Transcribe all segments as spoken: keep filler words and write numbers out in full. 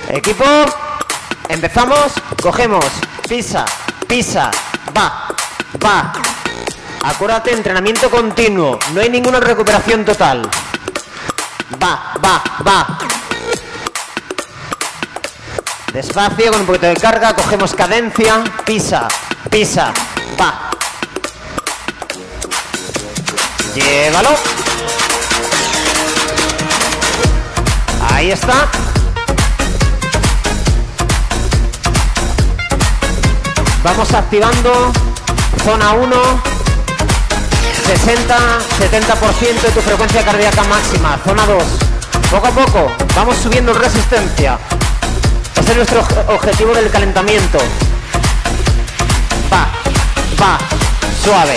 Equipo, empezamos, cogemos, pisa, pisa, va, va. Acuérdate, entrenamiento continuo, no hay ninguna recuperación total. Va, va, va. Despacio, con un poquito de carga, cogemos cadencia, pisa, pisa, va. Llévalo. Ahí está. Vamos activando zona uno, sesenta, setenta por ciento de tu frecuencia cardíaca máxima. Zona dos, poco a poco, vamos subiendo resistencia. Ese es nuestro objetivo del calentamiento. Va, va, suave.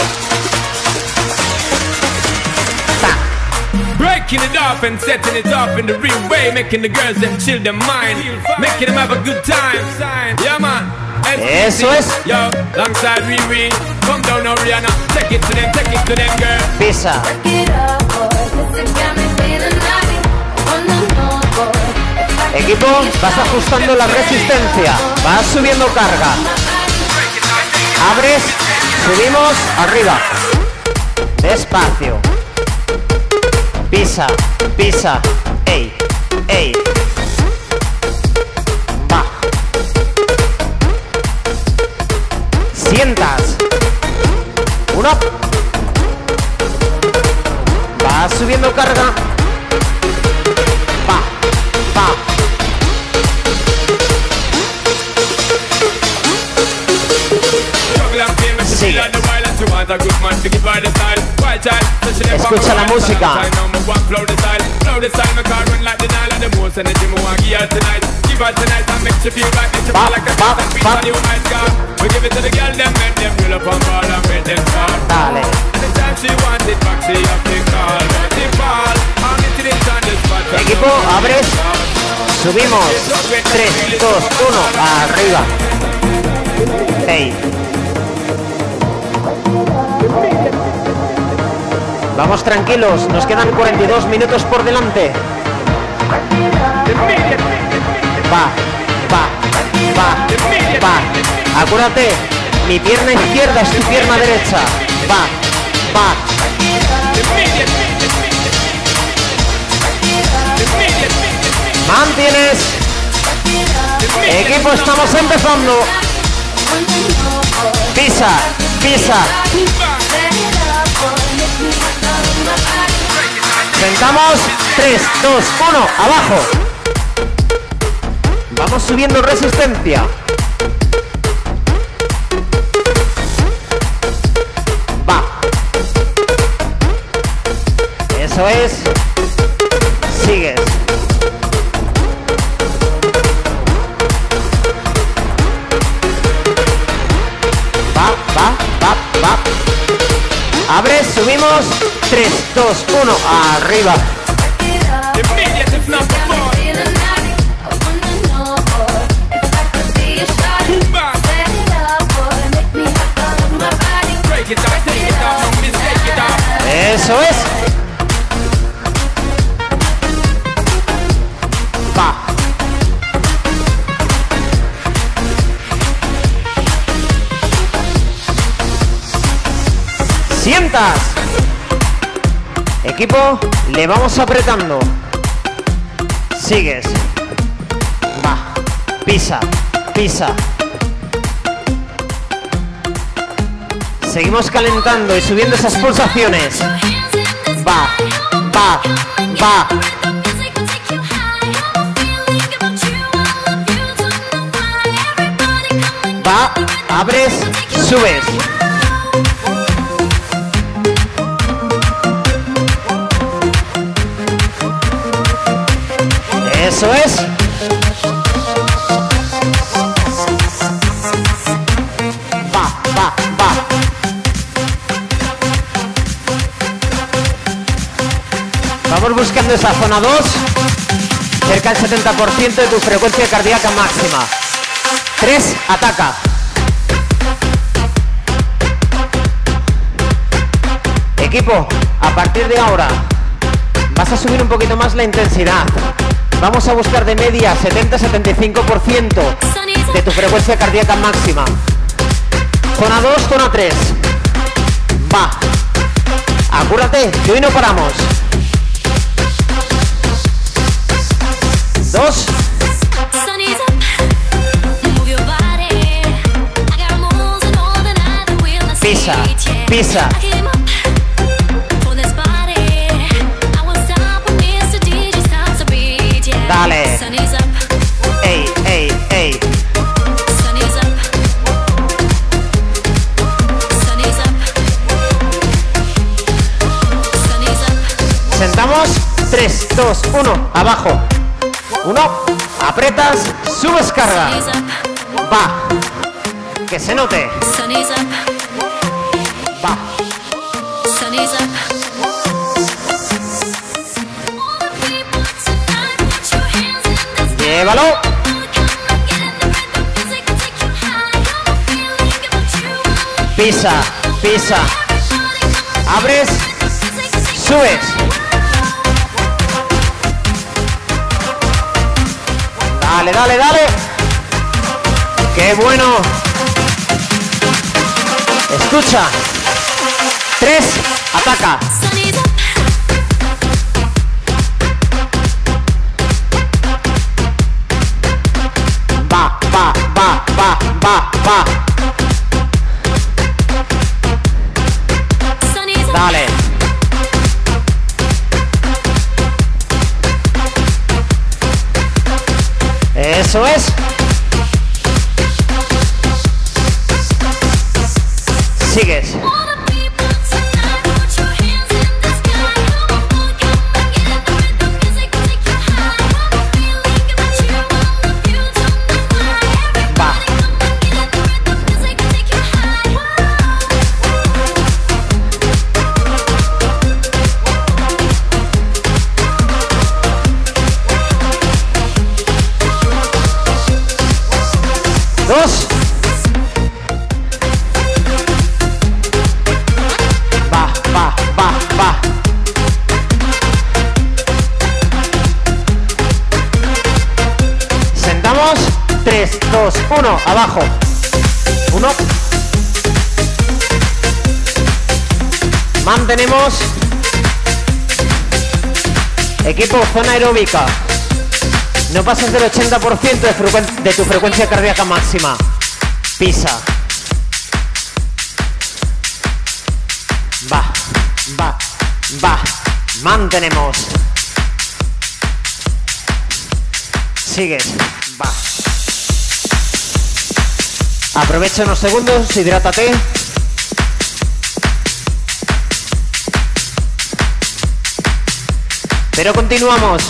Ta. Breaking it up and setting it up in the real way, making the girls them chill their mind, making them have a good time. Yeah man. Eso es. Yo, alongside Riri, come down now Rihanna, take it to them, take it to them girl. Pisa. Equipo, vas ajustando la resistencia, vas subiendo carga. Abres, subimos, arriba. Despacio. Pisa, pisa. Ey, ey. Va. Sientas. Uno. Vas subiendo carga. Va, va. Sigue. Escucha la música. Va, va, va. Dale. Equipo, abres. Subimos. tres, dos, uno. Arriba. Ey. Vamos tranquilos, nos quedan cuarenta y dos minutos por delante. Va, va, va, va. Acuérdate, mi pierna izquierda es tu pierna derecha. Va, va. Mantienes. Equipo, estamos empezando. Pisa, pisa. Sentamos, tres, dos, uno, abajo. Vamos subiendo resistencia. Va. Eso es. Sigues. Va, va, va, va. Abres, subimos. tres, dos, uno, arriba. Eso es. Va. Sientas. Equipo, le vamos apretando. Sigues. Va. Pisa, pisa. Seguimos calentando y subiendo esas pulsaciones. Va, va, va. Va, abres, subes. Eso es. Va, va, va. Vamos buscando esa zona dos, cerca del setenta por ciento de tu frecuencia cardíaca máxima. tres, ataca. Equipo, a partir de ahora vas a subir un poquito más la intensidad. Vamos a buscar de media setenta a setenta y cinco por ciento de tu frecuencia cardíaca máxima. Zona dos, zona tres. Va. Acuérdate que hoy no paramos. Dos. Pisa, pisa. Dale. Ey, ey, ey. Sentamos. tres, dos, uno. Abajo. uno. Apretas. Subes carga. Va. Que se note. Va. Llévalo. Pisa, pisa. Abres. Subes. Dale, dale, dale. ¡Qué bueno! Escucha. Tres. Ataca. Va, va, va, va, va, va. Dale. Eso es. Sigues. Va. Dos. Va, va, va, va. Sentamos. Tres, dos, uno. Abajo. Uno. Mantenemos. Equipo, zona aeróbica. No pasas del ochenta por ciento de, frecu- de tu frecuencia cardíaca máxima. Pisa. Va, va, va. Mantenemos. Sigues. Va. Aprovecha unos segundos, hidrátate. Pero continuamos.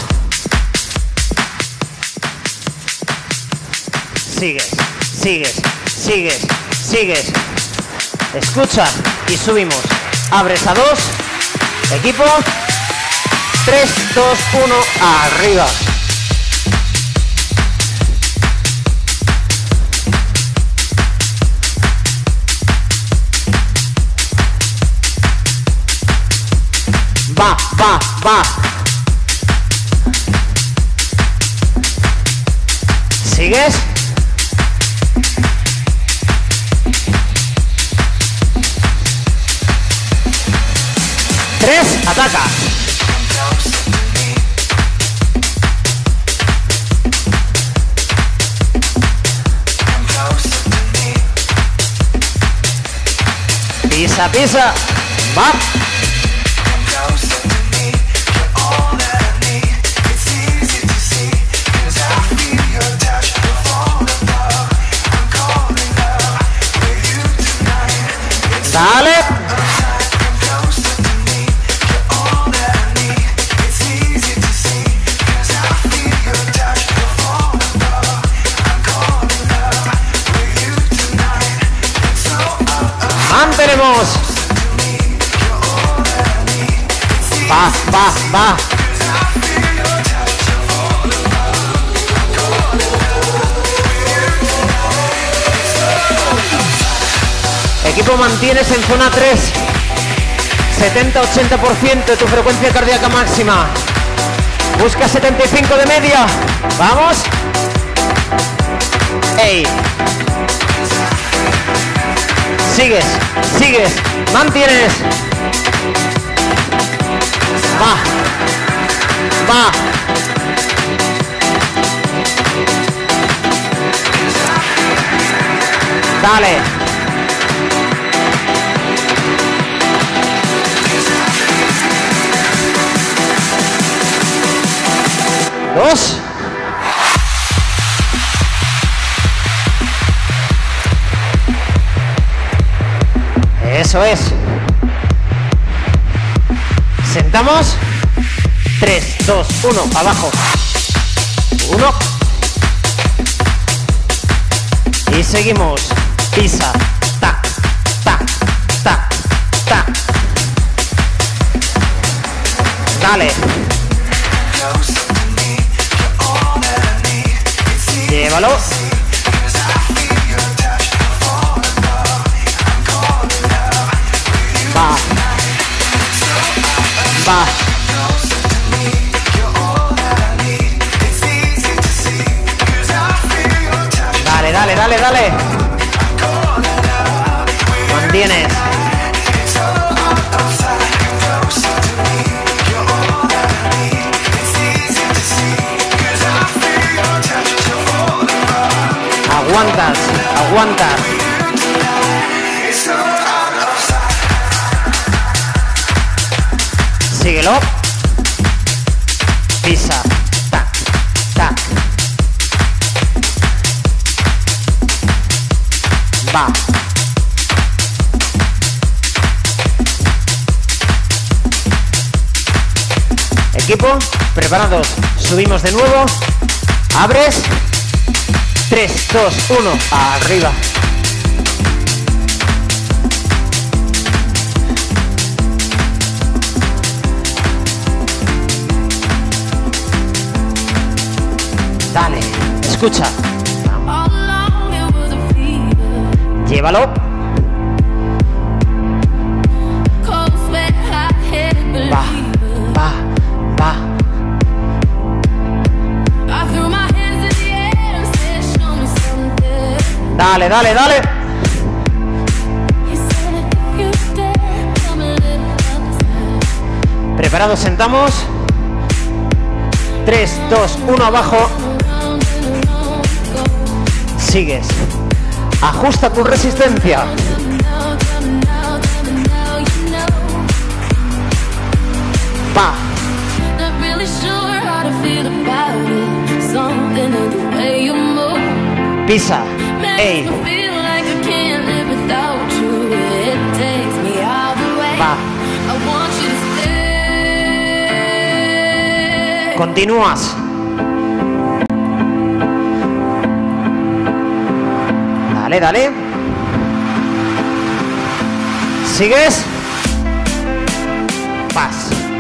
Sigues, sigues, sigues, sigues. Escucha y subimos. Abres a dos. Equipo. Tres, dos, uno. Arriba. Va, va, va. ¿Sigues? Tres, ataca. Pisa, pisa. Va. Dale. Mantenemos. Va, va, va. Equipo, mantienes en zona tres. setenta a ochenta por ciento de tu frecuencia cardíaca máxima. Busca setenta y cinco de media. Vamos. Ey. Sigues, sigues, mantienes. Va. Va. Dale. Dos. Eso es. Sentamos. Tres, dos, uno, abajo. Uno. Y seguimos. Pisa. Tac, tac, tac, tac. Dale. Llévalo. Va. Va. Dale, dale, dale, dale. Mantienes. Aguantas, aguantas. Síguelo. Pisa. Tac, tac. Va. Equipo, preparados. Subimos de nuevo. Abres. tres, dos, uno. Arriba. Dale, escucha. Llévalo. Va, va, va. Dale, dale, dale. Preparados, sentamos. tres, dos, uno, abajo. Sigues. Ajusta tu resistencia. Va. Pisa. Ey. Va. Continúas. Dale, dale. ¿Sigues? Paz.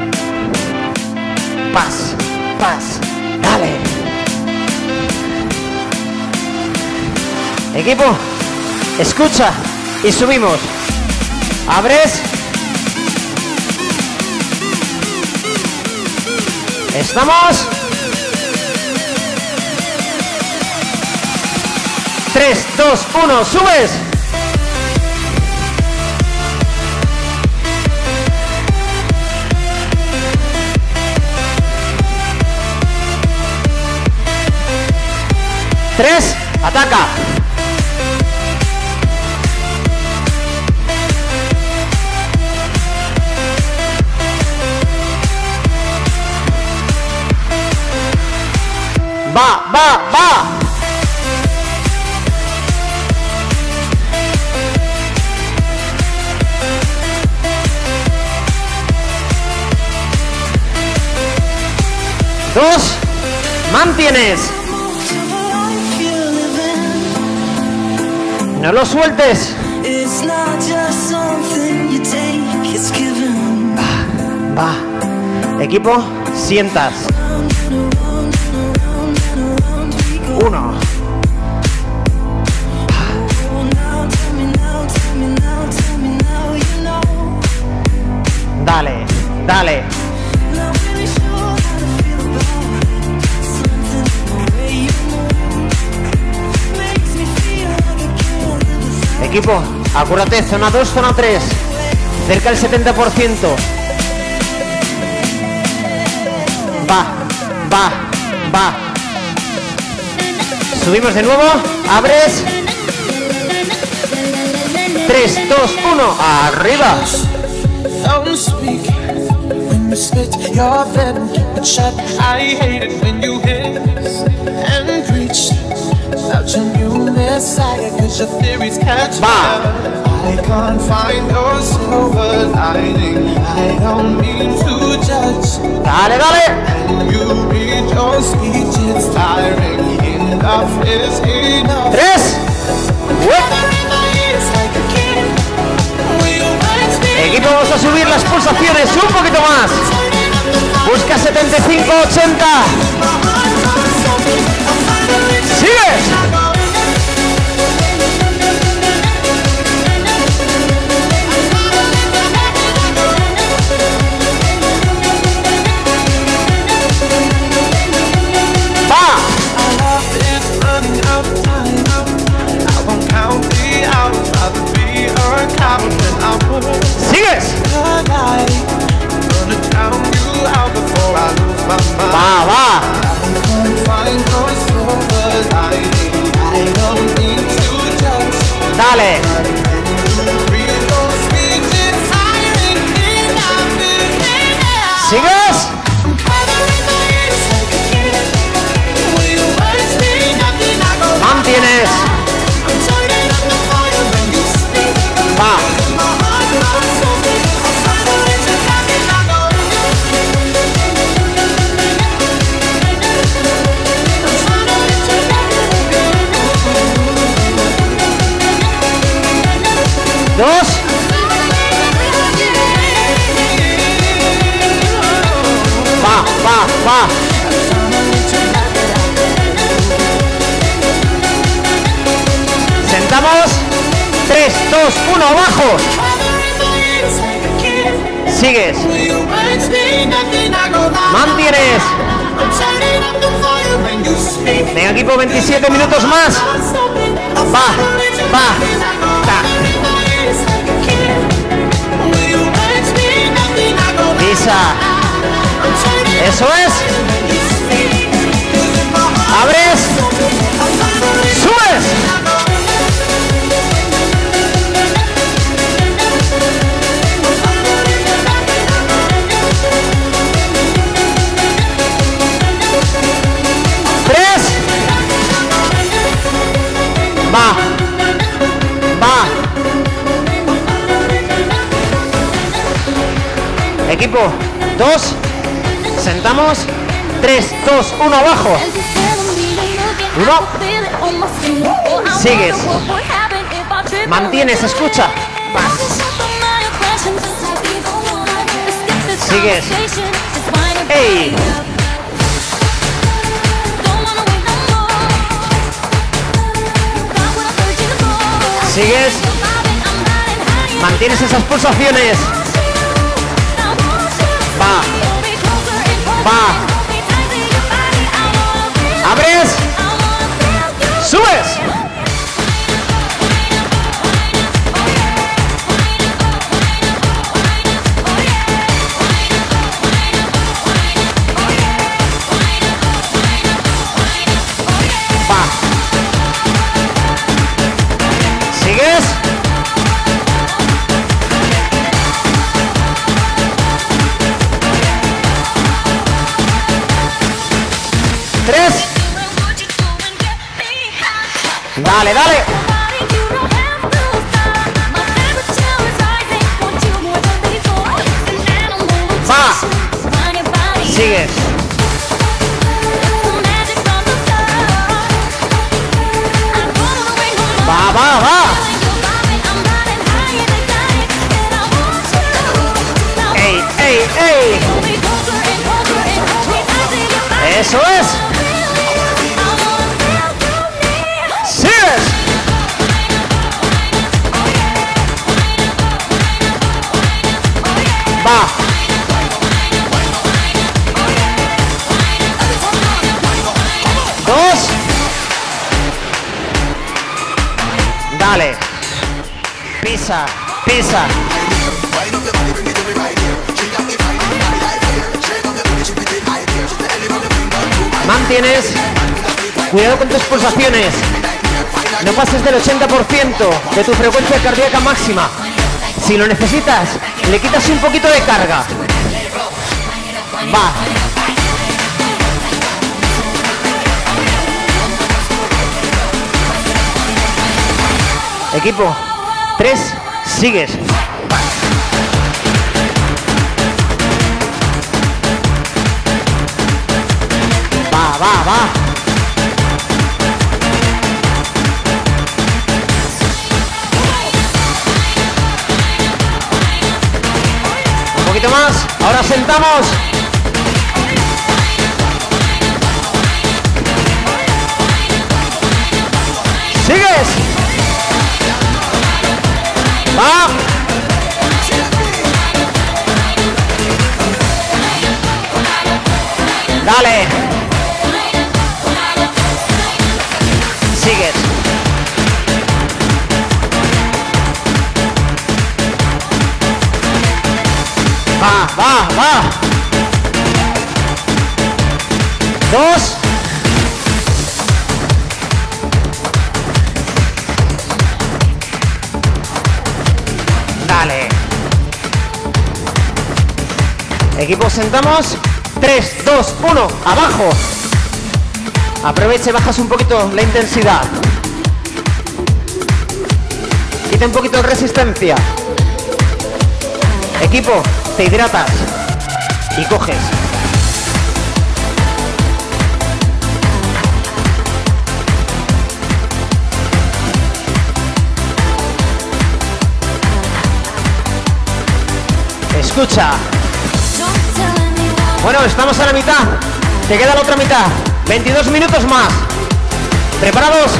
Paz. Paz. Dale. Equipo, escucha y subimos. Abres. Estamos. tres, dos, uno, subes. Tres, ataca. Va, va, va. Dos, mantienes. No lo sueltes. Va, va. Equipo, sientas. Uno. Dale, dale. Equipo, acuérdate, zona dos, zona tres. Cerca del setenta por ciento. Va, va, va. Subimos de nuevo. Abres. tres, dos, uno. Arriba. Va. I can't find your silver lining. I don't mean to judge. Dale, dale. And you read your speech, it's tiring. Enough is enough. Tres. Equipo, vamos a subir las pulsaciones un poquito más. Busca setenta y cinco, ochenta. ¡Sigues! ¿Sigues? Va, va. Dale. ¿Sigues? Mantienes. Va. Dos. Va, va, va. Sentamos. Tres, dos, uno, abajo. Sigues. Mantienes. Venga, equipo, veintisiete minutos más. Va, va. Ta. Pisa. Eso es. Abres. Subes. Tres. Va. Va. Equipo, dos. Sentamos. Tres, dos, uno, abajo. Uno. Sigues. Mantienes, escucha. Vas. Sigues. ¡Ey! Sigues. Mantienes esas pulsaciones. Va. Va. Abres. Subes. Va. Sigues. Tres. Dale, dale. Va. Sigues. Va, va, va. Ey, ey, ey. Eso es. Sigues. Va. Dos. Dale. Pisa, pisa. Mantienes. Cuidado con tus pulsaciones. No pases del ochenta por ciento de tu frecuencia cardíaca máxima. Si lo necesitas, le quitas un poquito de carga. Va. Equipo, tres, sigues. Va, va, va. Un poquito más. Ahora sentamos. Sigues. Va. Dale. Sigues. Va, va, va. Dos. Dale. Equipo, sentamos. tres, dos, uno. Abajo. Aprovecha y bajas un poquito la intensidad. Quita un poquito de resistencia. Equipo, te hidratas y coges. Escucha. Bueno, estamos a la mitad. Te queda la otra mitad. veintidós minutos más. ¿Preparados?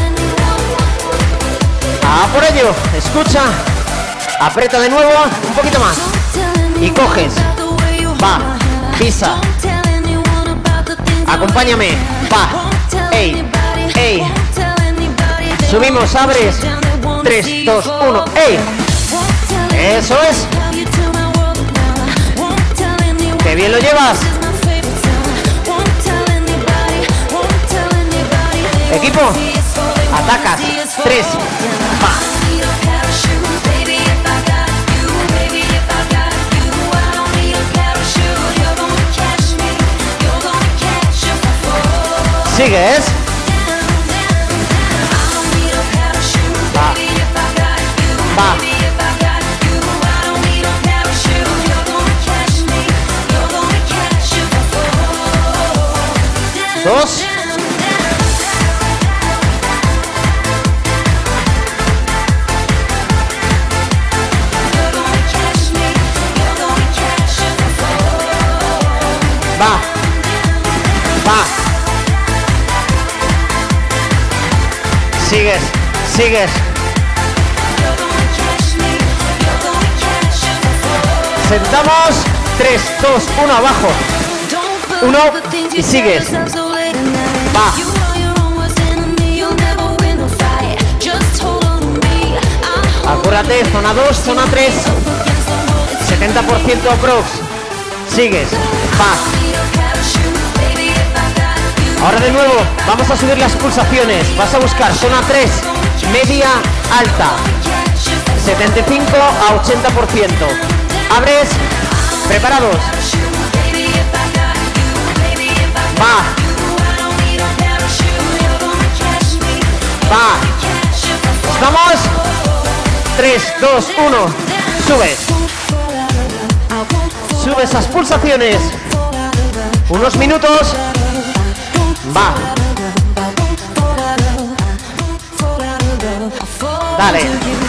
A por ello. Escucha. Aprieta de nuevo. Un poquito más. Y coges. Va. Pisa. Acompáñame. Va. Ey. Ey. Subimos. Abres. tres, dos, uno. Ey. Eso es. ¡Qué bien lo llevas! Equipo, atacas. Tres. Va. Sigues. Va. Va. Dos. Va. Va. Sigues. Sigues. Sentamos. Tres, dos, uno, abajo. Uno y sigues. Va. Acuérdate, zona dos, zona tres. setenta por ciento aprox. Sigues. Va. Ahora de nuevo, vamos a subir las pulsaciones. Vas a buscar zona tres, media, alta. setenta y cinco a ochenta por ciento. Abres. Preparados. Va. Va. Estamos. tres, dos, uno. Subes. Sube esas pulsaciones. Unos minutos. Va. Dale.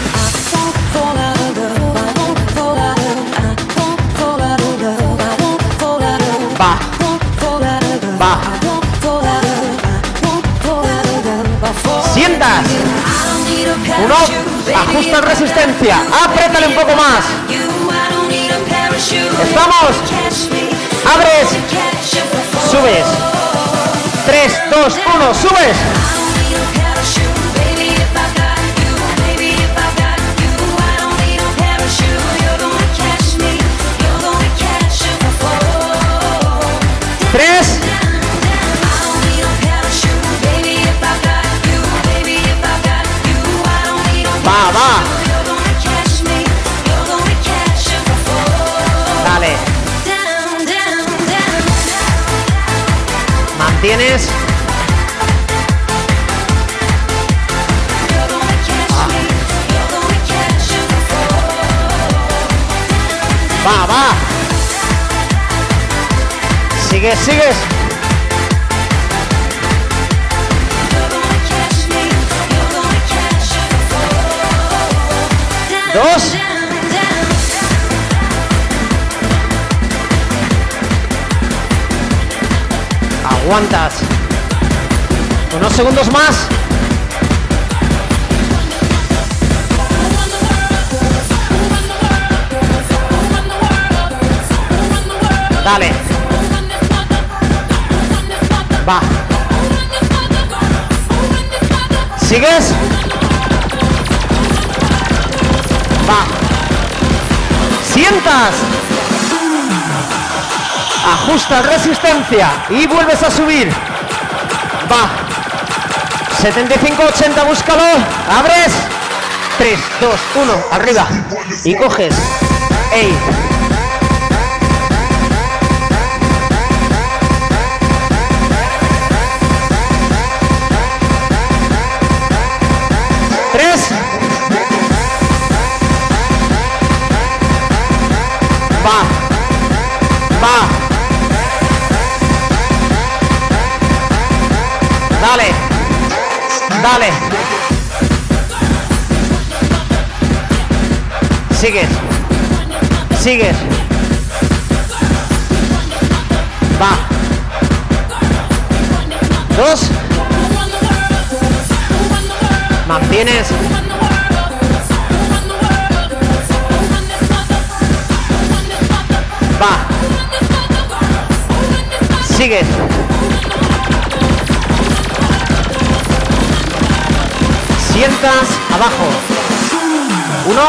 Va. Va. Sientas. Uno. Ajusta resistencia. Apriétale un poco más. Estamos. Abres. Subes. tres, dos, uno. Subes. Va, va. Sigues, sigues. Dos. Aguantas. Unos segundos más. Dale. Va. ¿Sigues? Va. Sientas. Ajusta resistencia y vuelves a subir. Va. setenta y cinco ochenta, búscalo. Abres. tres, dos, uno, arriba. Y coges. Ey. Tres. Va. Va. Dale. Dale. Sigues. Sigues. Va. Dos. Mantienes. Va. Sigues. Sientas abajo. Uno.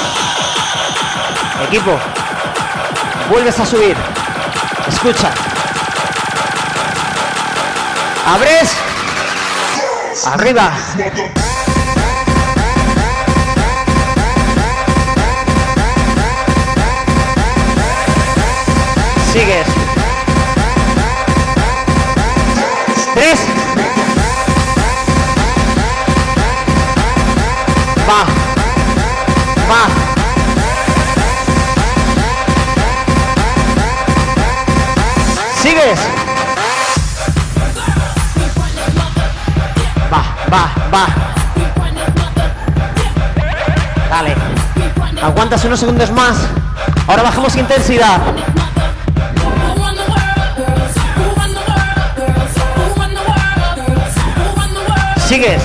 Equipo. Vuelves a subir. Escucha. Abres. Arriba. Sigues. Tres. Va. Va. Sigues. Va, va, va. Dale. Aguantas unos segundos más. Ahora bajamos intensidad. Sigues.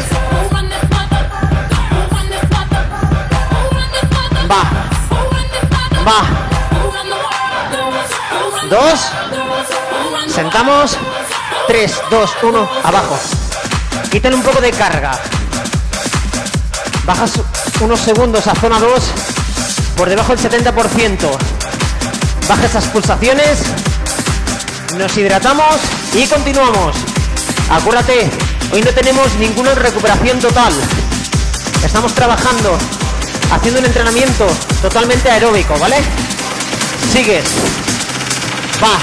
Va. Va. Dos. Sentamos. Tres, dos, uno. Abajo. Quítale un poco de carga. Bajas unos segundos a zona dos. Por debajo del setenta por ciento. Baja esas pulsaciones. Nos hidratamos y continuamos. Acuérdate, hoy no tenemos ninguna recuperación total. Estamos trabajando, haciendo un entrenamiento totalmente aeróbico, ¿vale? Sigues. Va.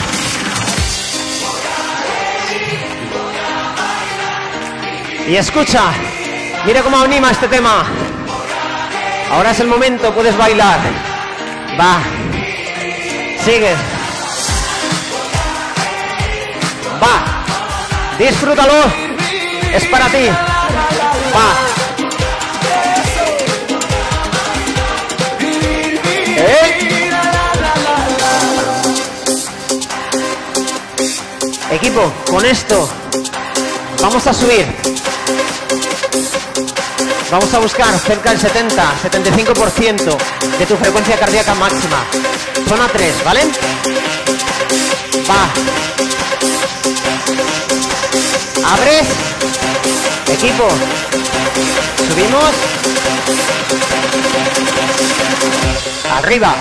Y escucha, mira cómo anima este tema. Ahora es el momento, puedes bailar. Va. Sigue. Va. Disfrútalo. Es para ti. Va. ¿Eh? Equipo, con esto vamos a subir. Vamos a buscar cerca del setenta, setenta y cinco por ciento de tu frecuencia cardíaca máxima. Zona tres, ¿vale? Va. Abres. Equipo. Subimos. Arriba.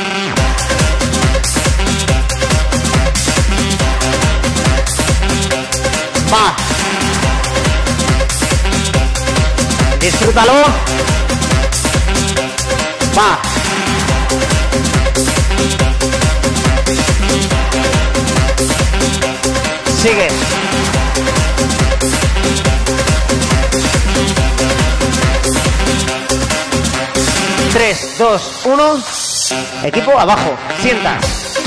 Va. Disfrútalo. Va. Sigue. tres, dos, uno. Equipo, abajo, sientas.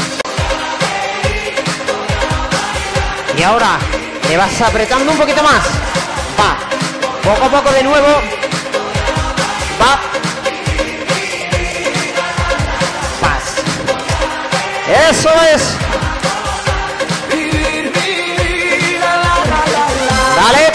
Y ahora le vas apretando un poquito más. Va, poco a poco de nuevo. Va. Vas. Eso es. Dale.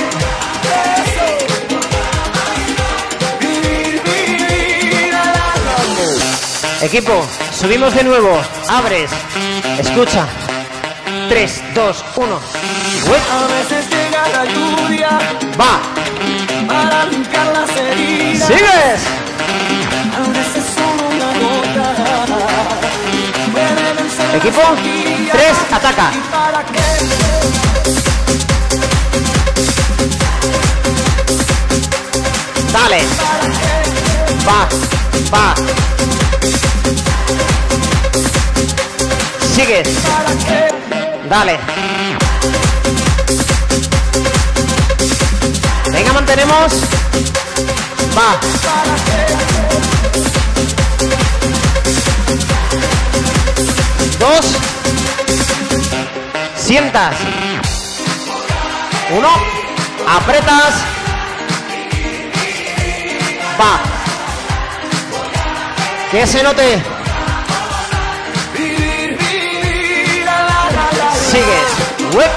Equipo, subimos de nuevo. Abres. Escucha. tres, dos, uno. A veces llega la lluvia. Va. Para limpiar las heridas. Sigues. A veces solo una gota. Puede vencer Equipo, la sequía. tres, ataca. ¿Y para qué? Dale. Va, va. Sigues. Dale. Venga, mantenemos. Va. Dos. Sientas. Uno. Apretas. Va. Que se note. Sigues. Whip.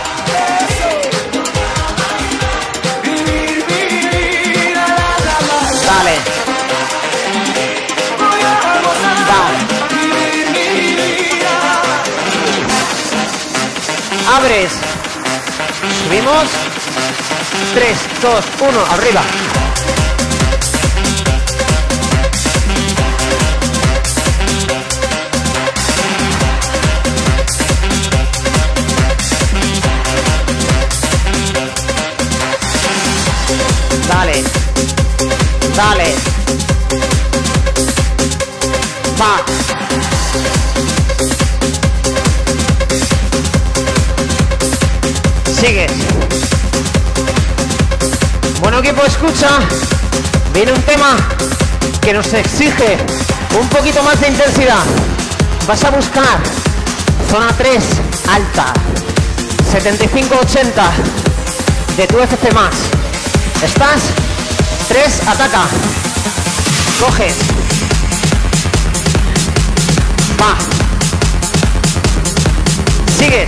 Dale. Va. Abres. Subimos. tres, dos, uno. Arriba. Dale. Dale. Va. Sigues. Bueno, equipo, escucha. Viene un tema que nos exige un poquito más de intensidad. Vas a buscar zona tres alta, setenta y cinco ochenta de tu F C más. ¿Estás? tres, ataca. Coges. Va. Sigues.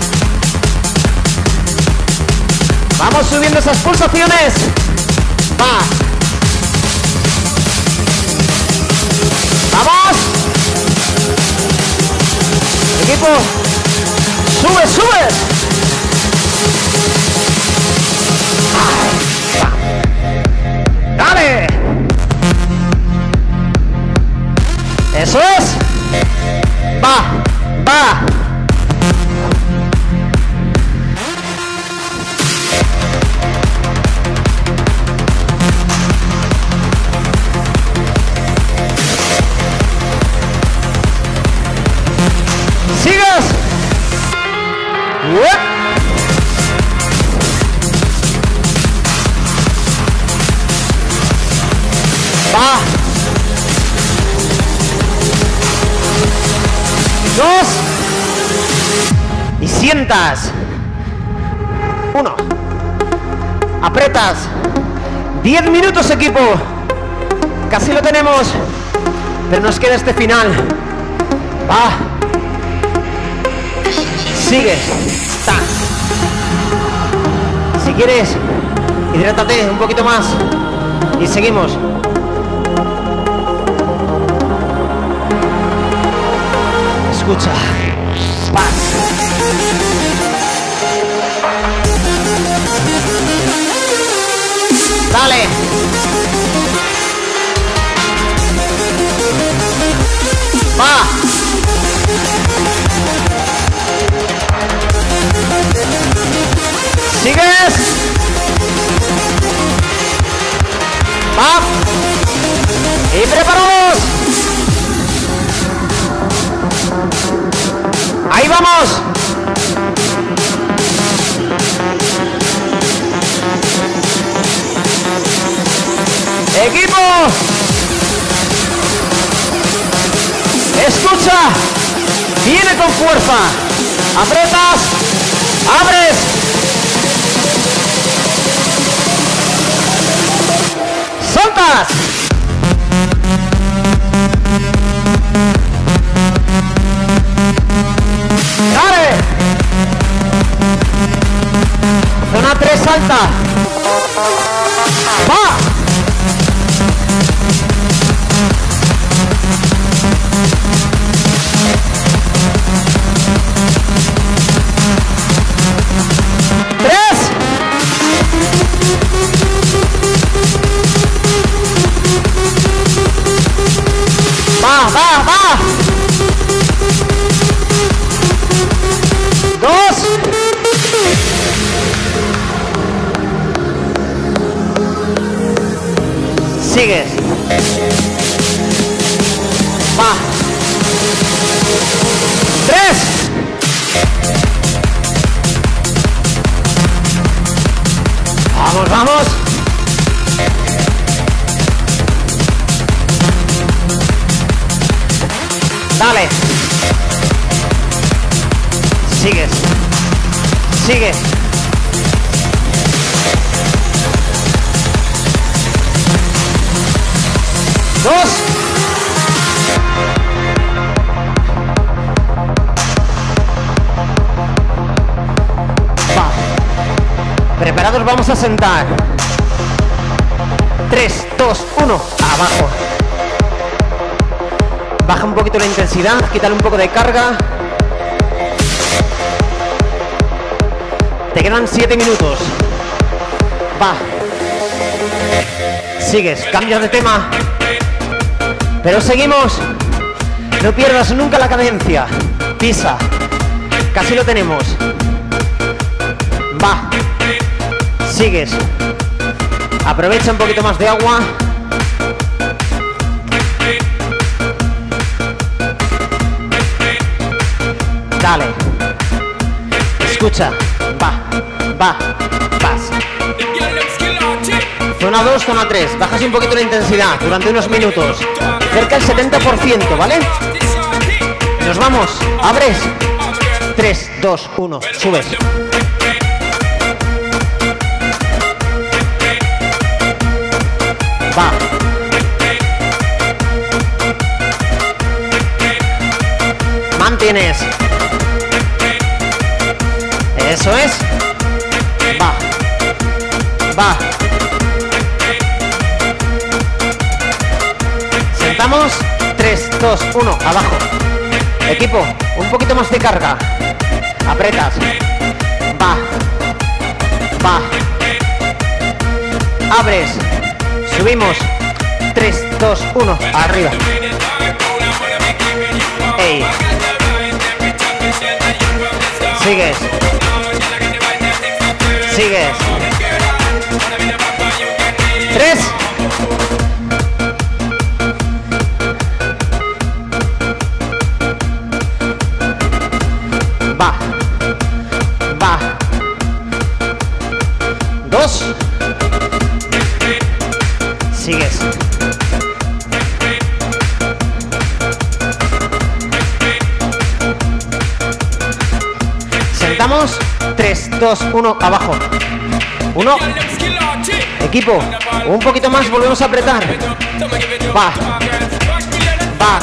Vamos subiendo esas pulsaciones. Va. Vamos. Equipo. Sube, sube. ¡Dale! ¡Eso es! ¡Va! ¡Va! ¡Sigas! ¡Uep! Va. Dos. Y sientas. Uno. Apretas. Diez minutos, equipo. Casi lo tenemos. Pero nos queda este final. Va. Sigues. Ta. Si quieres, hidrátate un poquito más. Y seguimos. Escucha. Paz. Dale. Va. Sigues. Va. Y preparados. Ahí vamos. Equipo. escucha. Viene con fuerza. Apretas. Abres. Soltas. Dale. Zona tres salta. Va. Tres. Va, va, va. Dos. Sigues. Va. Tres. Vamos, vamos. Dale. Sigues. Sigues. Dos. Va. Preparados, vamos a sentar. Tres, dos, uno. Abajo. Baja un poquito la intensidad, quítale un poco de carga. Te quedan siete minutos. Va. Sigues, cambias de tema. Pero seguimos. No pierdas nunca la cadencia. Pisa. Casi lo tenemos. Va. Sigues. Aprovecha un poquito más de agua. Dale. Escucha. Va. Va. Vas. Zona dos, zona tres. Bajas un poquito la intensidad durante unos minutos. Cerca del setenta por ciento, ¿vale? Nos vamos. Abres. tres, dos, uno. Subes. Va. Mantienes. Eso es. Va. Va. Sentamos. tres, dos, uno. Abajo. Equipo, un poquito más de carga. Apretas. Va. Va. Abres. Subimos. tres, dos, uno. Arriba. Ey. Sigues. Sigues. Tres. Va. Va. Dos. Sigues. Sentamos. tres, dos, uno. Abajo. Uno. Equipo. Un poquito más. Volvemos a apretar. Va. Va.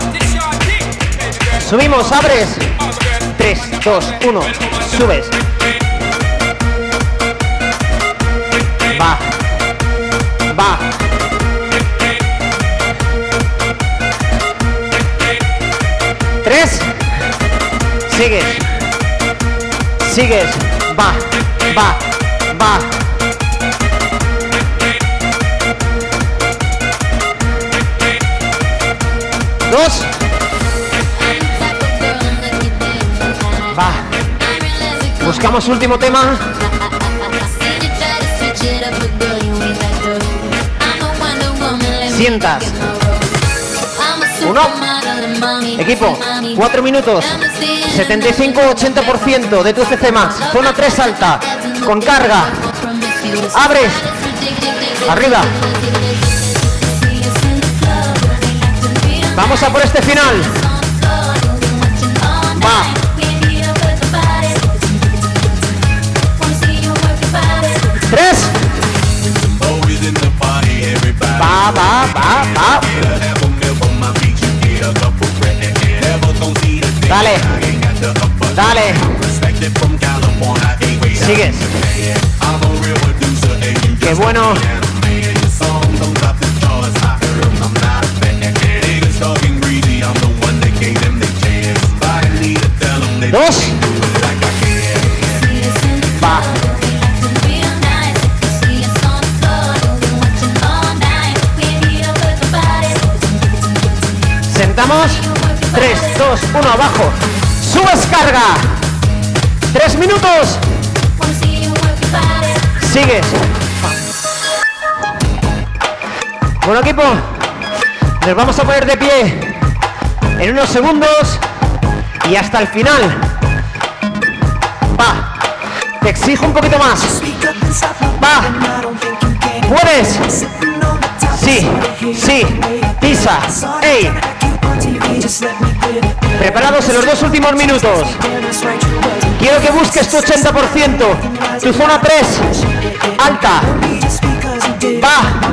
Subimos. Abres. tres, dos, uno. Subes. Va. Va. Tres. Sigues. Sigues. Va. Va. Va. Dos. Va. Buscamos último tema. Sientas. Uno. Equipo, cuatro minutos. setenta y cinco a ochenta por ciento de tu C C Max. Zona tres alta. Con carga. Abres. Arriba. Vamos a por este final. Va. Tres. Va, va, va, va. Dale. Dale. Sigues. Qué bueno. Dos. Va. Sentamos. Tres, dos, uno, abajo. Subes carga. Tres minutos. Sigues. Bueno, equipo, nos vamos a poner de pie en unos segundos y hasta el final. Va. Te exijo un poquito más. Va. ¿Puedes? Sí, sí. Pisa. ¡Ey! Preparados en los dos últimos minutos. Quiero que busques tu ochenta por ciento. Tu zona tres. Alta. Va.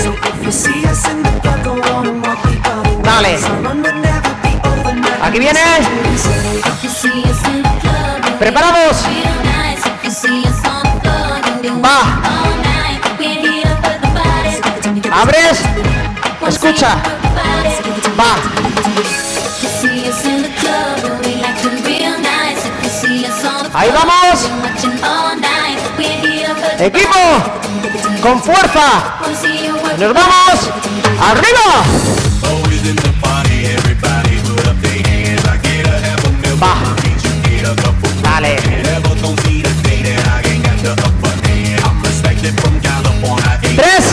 Dale. Aquí viene. ¿Preparados? Va. Abres. Escucha. Va. Ahí vamos. Equipo, con fuerza. Nos vamos. Arriba. Va. Dale. Tres.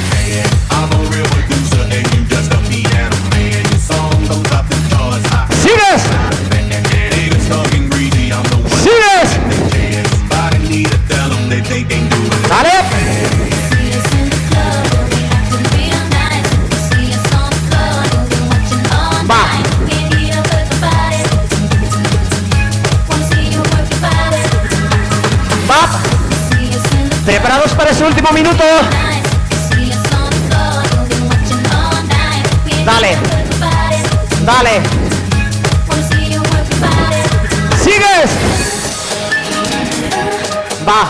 Sigues. Sigues. Dale. Va. Va. ¿Preparados para ese último minuto? Dale. Dale. Sigues. Va.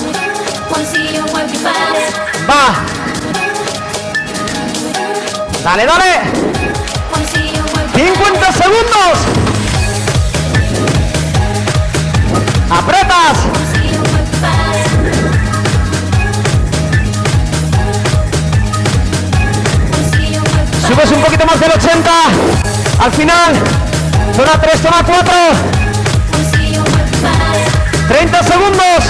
Va. Dale, dale. cincuenta segundos. Apretas. Subes un poquito más del ochenta. Al final. Zona tres, zona cuatro. treinta segundos.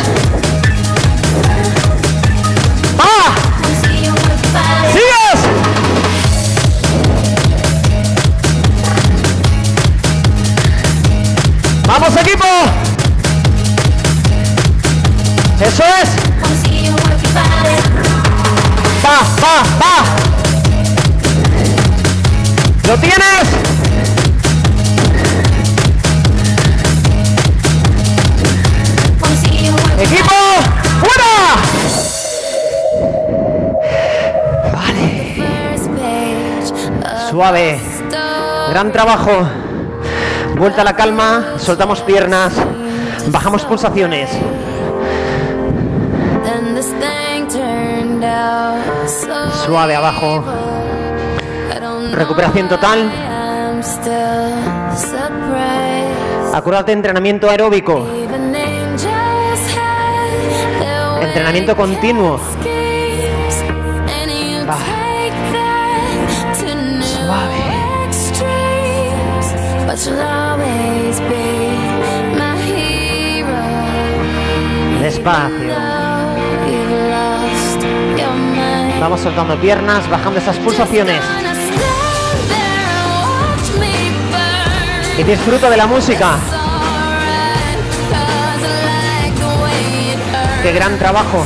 ¡Va! ¡Sigues! ¡Vamos, equipo! ¡Eso es! ¡Va, va, va! ¿Lo tienes? ¡Equipo! ¡Fuera! Vale. Suave. Gran trabajo. Vuelta a la calma. Soltamos piernas. Bajamos pulsaciones. Suave abajo. Recuperación total. Acuérdate, entrenamiento aeróbico. Entrenamiento continuo. Va. Suave. Despacio. Vamos soltando piernas, bajando esas pulsaciones. Y disfruta de la música. Qué gran trabajo.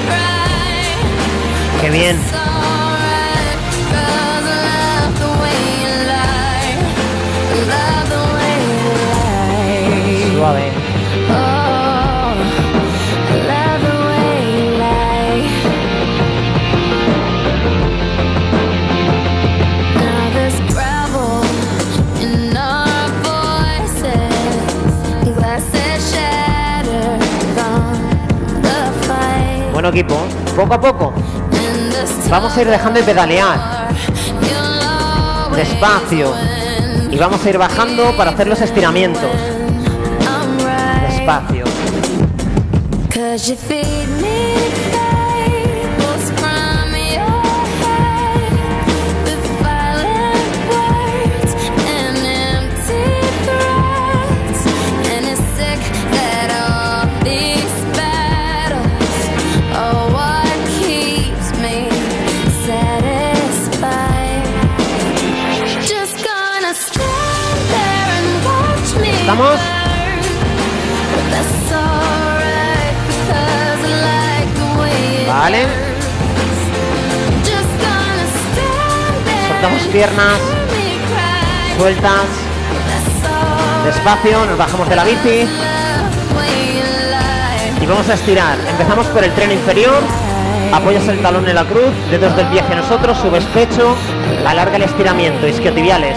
Qué bien. Bueno, equipo, poco a poco vamos a ir dejando de pedalear despacio y vamos a ir bajando para hacer los estiramientos despacio. ¿Estamos? Vale. Soltamos piernas. Sueltas. Despacio, nos bajamos de la bici. Y vamos a estirar. Empezamos por el tren inferior. Apoyas el talón en la cruz, dedos del pie hacia nosotros, subes pecho, alarga el estiramiento, isquiotibiales.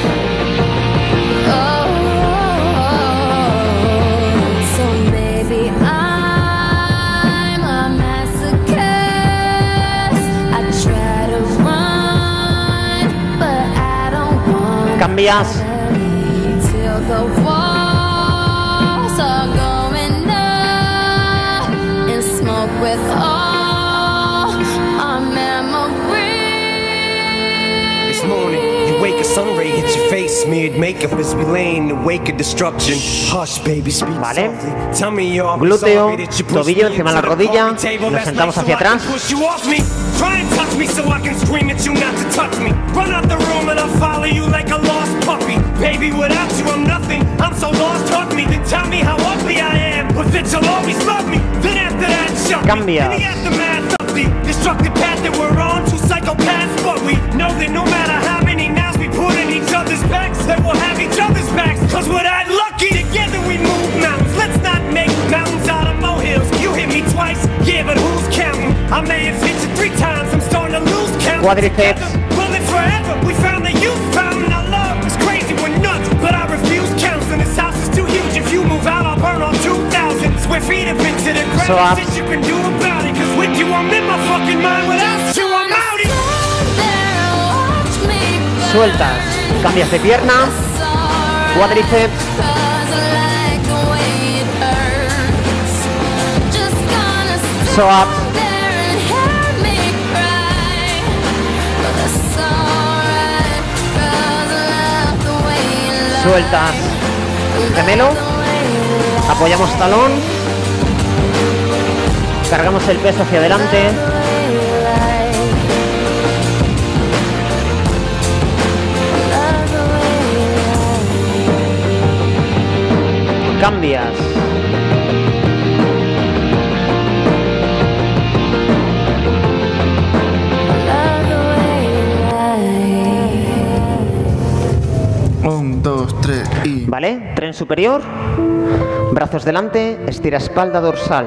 Cambias. This morning, you wake a sun ray hits your face, smeared makeup as we lay in the wake of destruction. Hush, baby, speak vale. softly. Tell me you're glúteo, tobillo encima de la rodilla, nos sentamos hacia atrás. Try and touch me so I can scream at you not to touch me. Run out the room and I'll follow you like a lost puppy. Baby, without you I'm nothing. I'm so lost, hug me. Then tell me how ugly I am, but that you'll always love me. Then after that, shut me. Cambia. In the aftermath of the destructive path that we're on, two psychopaths, but we know that no matter how many nows we put in each other's backs, that we'll have each other's backs. Cause we're that lucky. Together we move mountains. Let's not make mountains out of molehills. You hit me twice, yeah, but who's counting? I may have hit you three times. I'm starting to lose count. Quadriceps. Well, it's forever. We found that you found our love. It's crazy, we're nuts, but I refuse counseling. This house is too huge. If you move out, I'll burn on two thousand square feet of it to the ground. So up. You can do about it. Cause with you, I'm in my fucking mind. Without you, I'm out it. Sueltas. Cambias de pierna. Cuádriceps. So up. Sueltas. Gemelo. Apoyamos talón. Cargamos el peso hacia adelante. Cambias. Un, dos, tres y... Vale, tren superior. Brazos delante, estira espalda dorsal.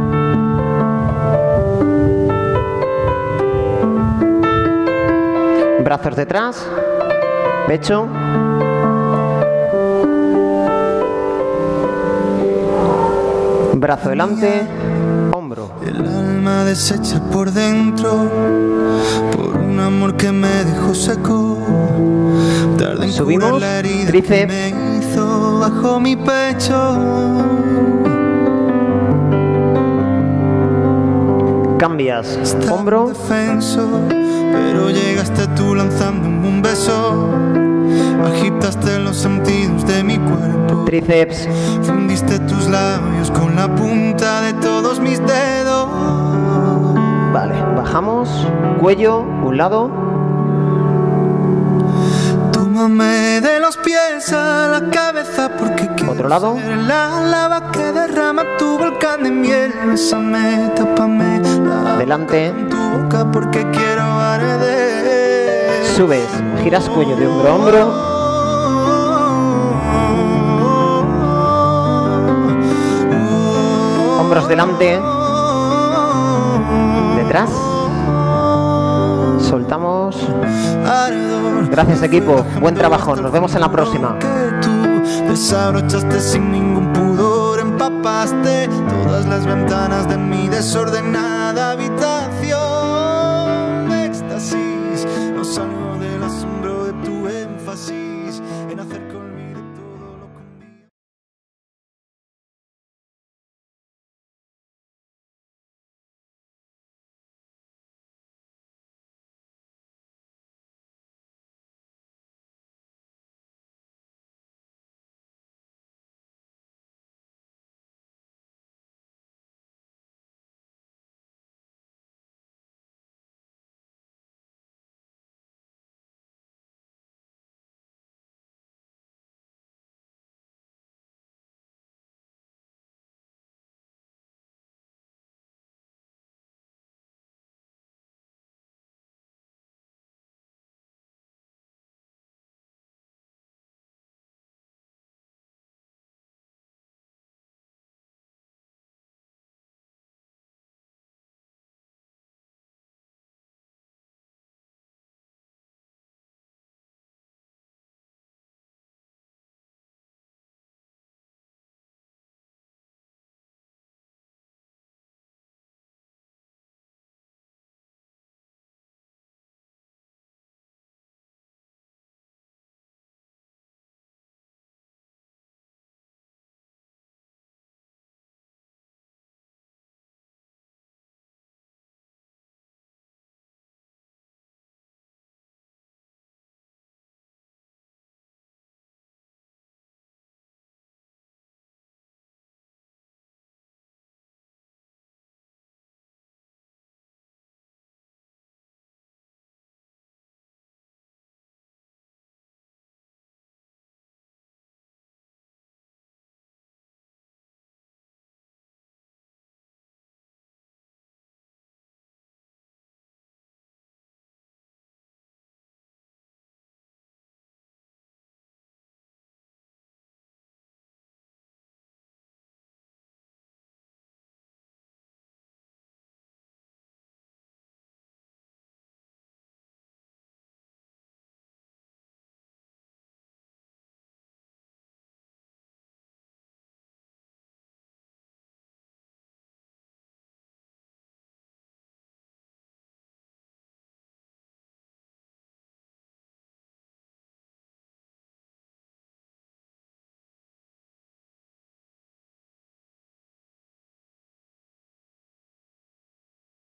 Brazos detrás, pecho. Brazo delante, hombro. El alma deshecha por dentro, por un amor que me dejó seco. Tarde en Subimos, curar la herida tríceps. que me hizo bajo mi pecho. Cambias, Estaba hombro. indefenso, pero llegaste tú lanzándome un beso. Agitaste los sentidos de mi cuerpo. Tríceps. Fundiste tus labios con la punta de todos mis dedos. Vale, bajamos. Cuello, un lado. Tómame de los pies a la cabeza porque quiero Otro lado. ser la lava que derrama tu volcán de miel. Bésame, tápame la Delante. boca con tu boca porque quiero arder. Subes, giras cuello de hombro a hombro. Hombros delante. Detrás. Soltamos. Gracias, equipo. Buen trabajo. Nos vemos en la próxima. Desabrochaste sin ningún pudor, empapaste todas las ventanas de mi desordenada cada habitación.